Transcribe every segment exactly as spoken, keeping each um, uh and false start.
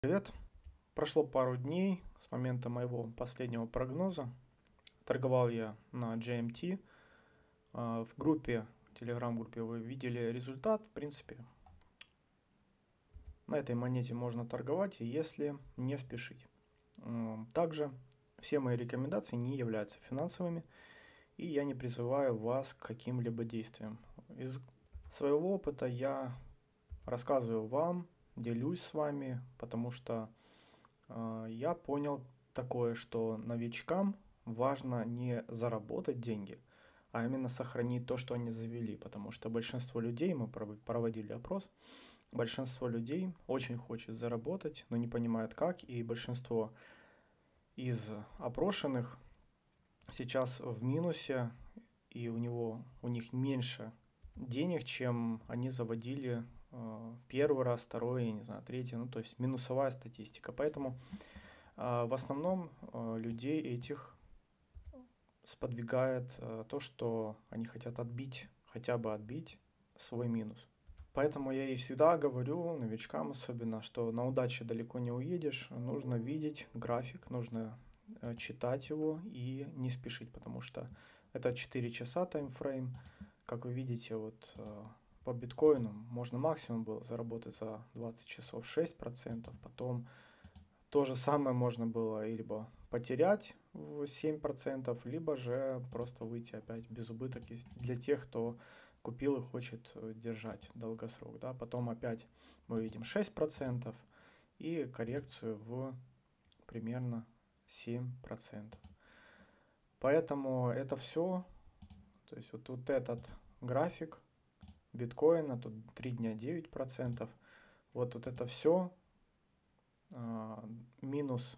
Привет! Прошло пару дней с момента моего последнего прогноза. Торговал я на джей эм ти. А, В группе, в телеграм-группе вы видели результат. В принципе, на этой монете можно торговать, если не спешить. М, Также все мои рекомендации не являются финансовыми, и я не призываю вас к каким-либо действиям. Из своего опыта я рассказываю вам, делюсь с вами, потому что А, Я понял такое, что новичкам важно не заработать деньги, а именно сохранить то, что они завели, потому что большинство людей, мы пров- проводили опрос, большинство людей очень хочет заработать, но не понимает как, и большинство из опрошенных сейчас в минусе, и у него, у них меньше денег, чем они заводили э, первый раз, второй, я не знаю, третий, ну то есть минусовая статистика. Поэтому а, В основном а, людей этих сподвигает а, то, что они хотят отбить, хотя бы отбить свой минус. Поэтому я и всегда говорю, новичкам особенно, что на удаче далеко не уедешь, нужно видеть график, нужно э, читать его и не спешить, потому что это четыре часа таймфрейм. Как вы видите, вот э, по биткоину можно максимум было заработать за двадцать часов шесть процентов, потом то же самое можно было либо потерять в семь процентов, либо же просто выйти опять без убыток для тех, кто купил и хочет э, держать долгосрок. Да. Потом опять мы видим шесть процентов и коррекцию в примерно семь процентов. Поэтому это все, то есть вот, вот этот график биткоина, тут три дня девять процентов, вот, вот это все а, минус.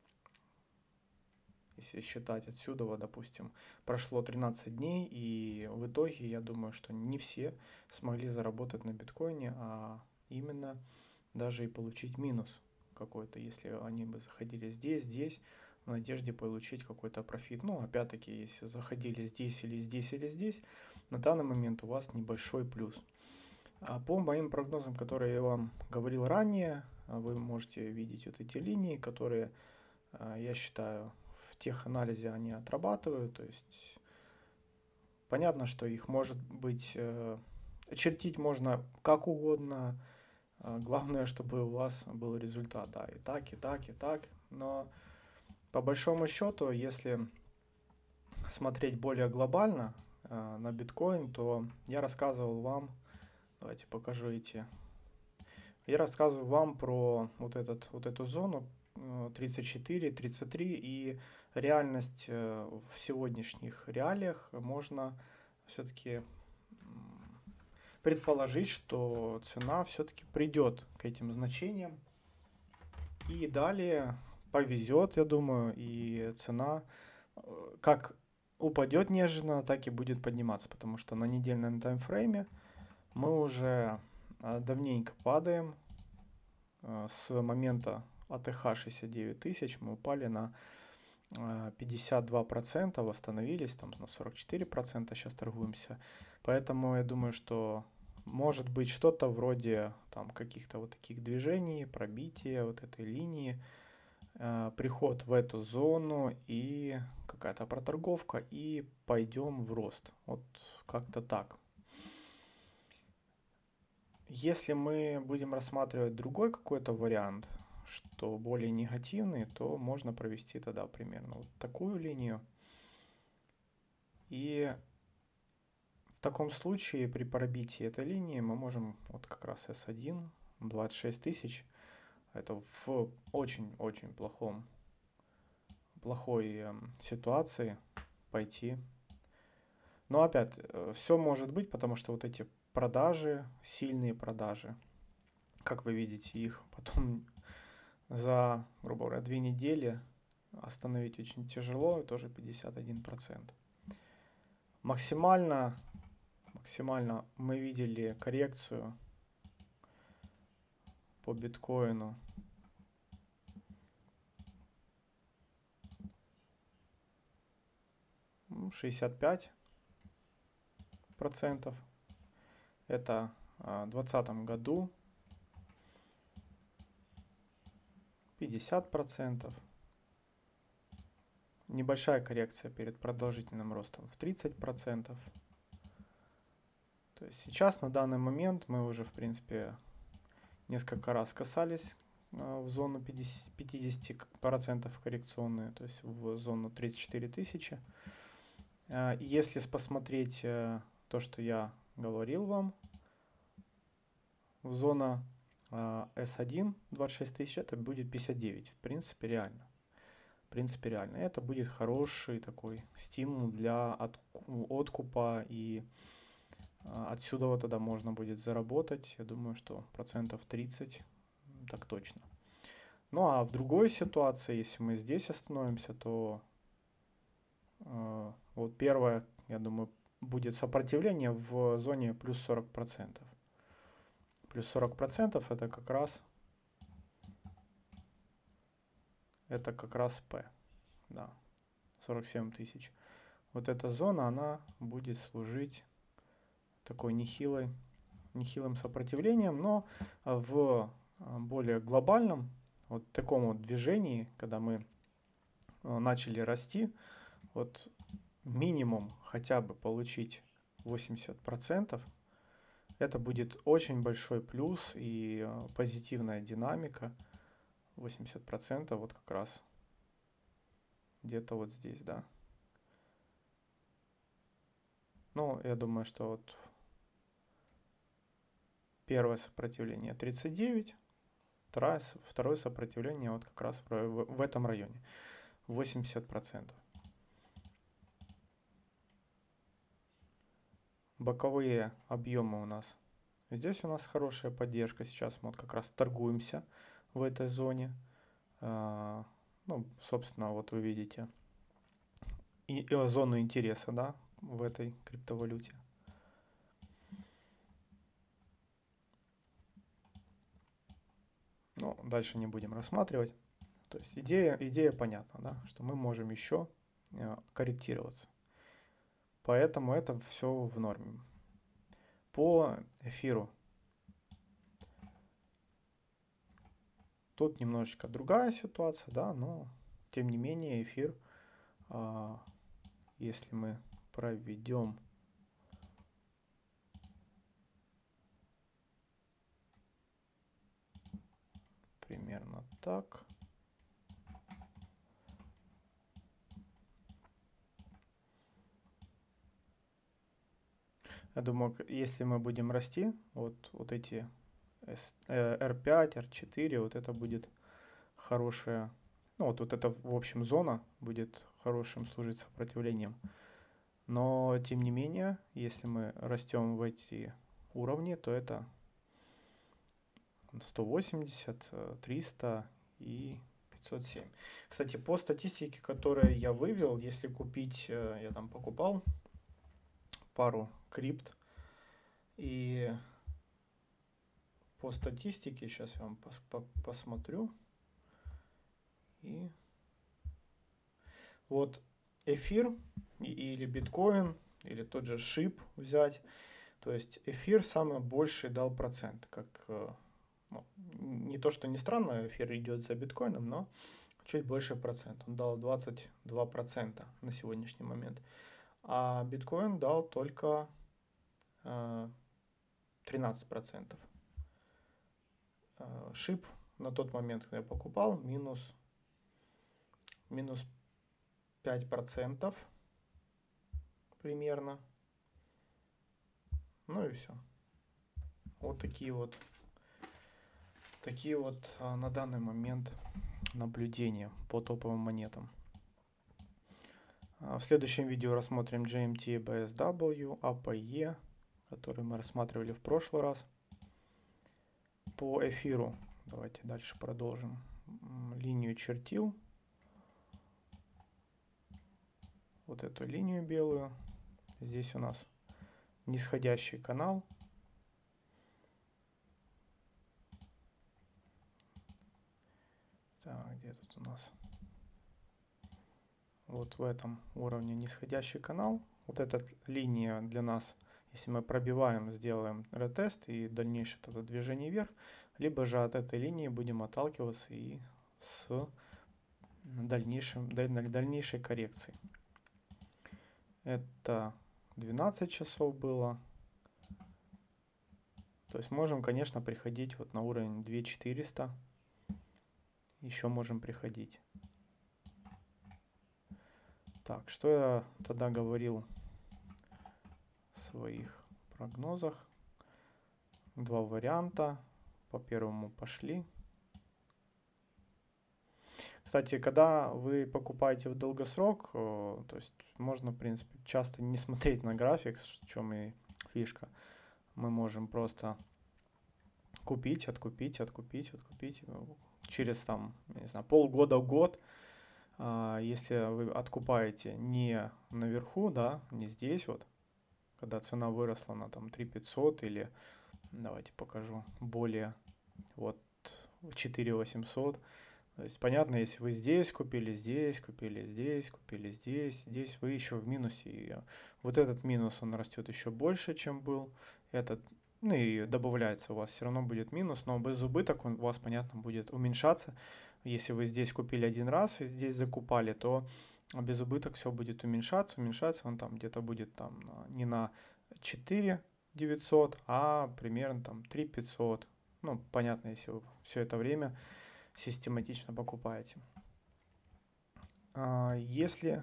Если считать отсюда, вот, допустим, прошло тринадцать дней, и в итоге я думаю, что не все смогли заработать на биткоине, а именно даже и получить минус какой-то, если они бы заходили здесь, здесь, в надежде получить какой-то профит. Ну, опять-таки, если заходили здесь или здесь или здесь, на данный момент у вас небольшой плюс. А по моим прогнозам, которые я вам говорил ранее, вы можете видеть вот эти линии, которые, я считаю, в теханализе они отрабатывают. То есть понятно, что их может быть, э, чертить можно как угодно. Э, главное, чтобы у вас был результат. Да, и так, и так, и так. Но по большому счету, если смотреть более глобально э, на биткоин, то я рассказывал вам, давайте покажу эти. Я рассказываю вам про вот, этот, вот эту зону тридцать четыре, тридцать три, и реальность в сегодняшних реалиях можно все-таки предположить, что цена все-таки придет к этим значениям, и далее повезет, я думаю, и цена как упадет неожиданно, так и будет подниматься, потому что на недельном таймфрейме мы уже давненько падаем. С момента а тэ ха шестьдесят девять тысяч мы упали на пятьдесят два процента, восстановились там на сорок четыре процента, сейчас торгуемся. Поэтому я думаю, что может быть что-то вроде там каких-то вот таких движений, пробития вот этой линии, э, приход в эту зону и какая-то проторговка, и пойдем в рост. Вот как-то так. Если мы будем рассматривать другой какой-то вариант, что более негативный, то можно провести тогда примерно вот такую линию. И в таком случае при пробитии этой линии мы можем вот как раз эс один, двадцать шесть тысяч, это в очень-очень плохом, плохой э, ситуации пойти. Но опять, э, все может быть, потому что вот эти продажи, сильные продажи, как вы видите, их потом за, грубо говоря, две недели остановить очень тяжело, тоже пятьдесят один процент. Максимально, максимально мы видели коррекцию по биткоину шестьдесят пять процентов. Это в двадцатом году. пятьдесят процентов. Небольшая коррекция перед продолжительным ростом в тридцать процентов. То есть сейчас на данный момент мы уже в принципе несколько раз касались в зону пятьдесят процентов коррекционную, то есть в зону тридцать четыре тысячи. Если посмотреть то, что я говорил вам, в зона эс один двадцать шесть тысяч, это будет пятьдесят девять. В принципе, реально. В принципе, реально. Это будет хороший такой стимул для откупа, и отсюда вот тогда можно будет заработать. Я думаю, что процентов тридцать, так точно. Ну а в другой ситуации, если мы здесь остановимся, то э, вот первое, я думаю, будет сопротивление в зоне плюс сорок процентов. Плюс сорок процентов это как раз это как раз P, да, сорок семь тысяч. Вот эта зона, она будет служить такой нехилой, нехилым сопротивлением, но в более глобальном вот таком вот движении, когда мы начали расти, вот минимум хотя бы получить восемьдесят процентов, это будет очень большой плюс и позитивная динамика. восемьдесят процентов вот как раз где-то вот здесь, да. Ну, я думаю, что вот первое сопротивление тридцать девять, второе, второе сопротивление вот как раз в, в этом районе, восемьдесят процентов. Боковые объемы у нас. Здесь у нас хорошая поддержка. Сейчас мы вот как раз торгуемся в этой зоне. А, ну, собственно, вот вы видите и, и зону интереса, да, в этой криптовалюте. Ну, дальше не будем рассматривать. То есть идея, идея понятна, да, что мы можем еще корректироваться. Поэтому это все в норме. По эфиру. Тут немножечко другая ситуация, да, но тем не менее эфир, а, если мы проведем примерно так. Я думаю, если мы будем расти, вот, вот эти эр пять, эр четыре, вот это будет хорошая, ну вот, вот эта, в общем, зона будет хорошим служить сопротивлением. Но, тем не менее, если мы растем в эти уровни, то это сто восемьдесят, триста и пятьсот семь. Кстати, по статистике, которую я вывел, если купить, я там покупал пару крипт, и по статистике, сейчас я вам пос по посмотрю, и вот эфир или биткоин, или тот же шип взять, то есть эфир самый больший дал процент, как, ну, не то что не странно, эфир идет за биткоином, но чуть больше процент, он дал двадцать два процента на сегодняшний момент, а биткоин дал только э, тринадцать процентов. Э, шип на тот момент, когда я покупал, минус, минус пять процентов примерно. Ну и все. Вот такие вот, такие вот а, на данный момент наблюдения по топовым монетам. А, в следующем видео рассмотрим джей эм ти, би эс дабл ю, эй пи и, который мы рассматривали в прошлый раз. По эфиру давайте дальше продолжим. Линию чертил. Вот эту линию белую. Здесь у нас нисходящий канал. Так, где тут у нас? Вот в этом уровне нисходящий канал. Вот эта линия для нас, если мы пробиваем, сделаем ретест и дальнейшее тогда движение вверх, либо же от этой линии будем отталкиваться и с дальнейшим, дальнейшей коррекцией. Это двенадцать часов было. То есть можем, конечно, приходить вот на уровень две тысячи четыреста. Еще можем приходить. Так, что я тогда говорил в своих прогнозах? Два варианта. По первому пошли. Кстати, когда вы покупаете в долгосрок, то есть можно, в принципе, часто не смотреть на график, в чем и фишка. Мы можем просто купить, откупить, откупить, откупить. Через там, не знаю, полгода-год, если вы откупаете не наверху, да, не здесь вот, когда цена выросла на там три тысячи пятьсот или, давайте покажу, более, вот четыре тысячи восемьсот. То есть понятно, если вы здесь купили, здесь купили, здесь купили, здесь, здесь вы еще в минусе. И вот этот минус, он растет еще больше, чем был. Этот, ну и добавляется, у вас все равно будет минус, но без убыток он у вас, понятно, будет уменьшаться. Если вы здесь купили один раз и здесь закупали, то без убыток все будет уменьшаться, уменьшаться. Он там где-то будет там не на четыре тысячи девятьсот, а примерно там три тысячи пятьсот. Ну, понятно, если вы все это время систематично покупаете. Если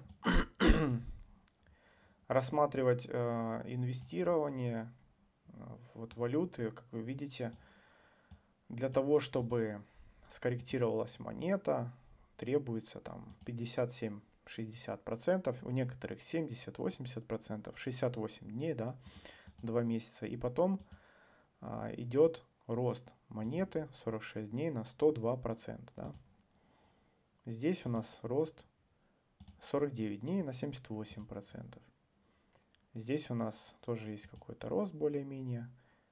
рассматривать инвестирование вот валюты, как вы видите, для того, чтобы скорректировалась монета, требуется там пятьдесят семь - шестьдесят процентов, у некоторых семьдесят - восемьдесят процентов, шестьдесят восемь дней, да, два месяца, и потом а, идет рост монеты сорок шесть дней на сто два процента, да. Здесь у нас рост сорок девять дней на семьдесят восемь процентов. Здесь у нас тоже есть какой-то рост более-менее,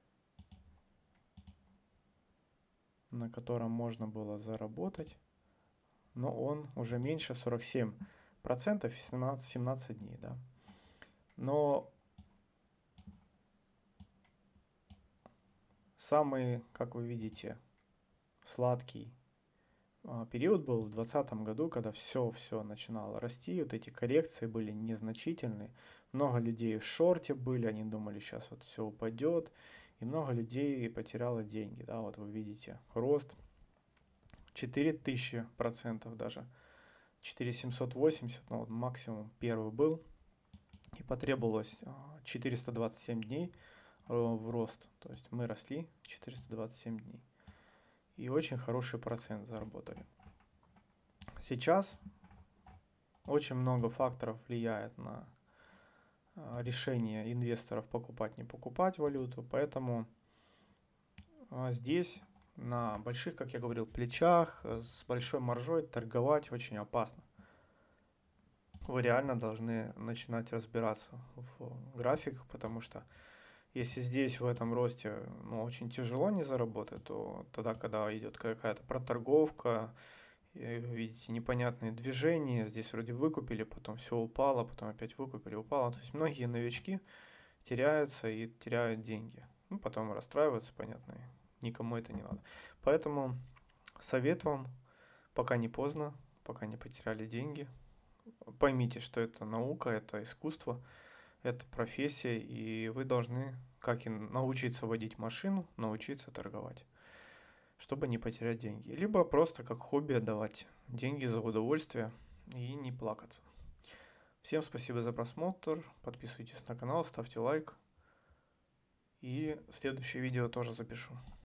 на котором можно было заработать, но он уже меньше сорок семь процентов и семнадцать дней, да. Но самый, как вы видите, сладкий период был в двадцатом году, когда все-все начинало расти, вот эти коррекции были незначительные, много людей в шорте были, они думали, сейчас вот все упадет, и много людей потеряло деньги, да, вот вы видите, рост четыре тысячи процентов даже, четыре тысячи семьсот восемьдесят, ну вот максимум первый был, и потребовалось четыреста двадцать семь дней в рост, то есть мы росли четыреста двадцать семь дней. И очень хороший процент заработали. Сейчас очень много факторов влияет на решение инвесторов покупать, не покупать валюту. Поэтому здесь на больших, как я говорил, плечах с большой маржой торговать очень опасно. Вы реально должны начинать разбираться в графиках, потому что если здесь в этом росте ну, очень тяжело не заработать, то тогда, когда идет какая-то проторговка, и вы видите непонятные движения, здесь вроде выкупили, потом все упало, потом опять выкупили, упало. То есть многие новички теряются и теряют деньги. Ну, потом расстраиваются, понятно, никому это не надо. Поэтому совет вам, пока не поздно, пока не потеряли деньги, поймите, что это наука, это искусство. Это профессия, и вы должны, как и научиться водить машину, научиться торговать, чтобы не потерять деньги. Либо просто как хобби отдавать деньги за удовольствие и не плакаться. Всем спасибо за просмотр, подписывайтесь на канал, ставьте лайк, и следующее видео тоже запишу.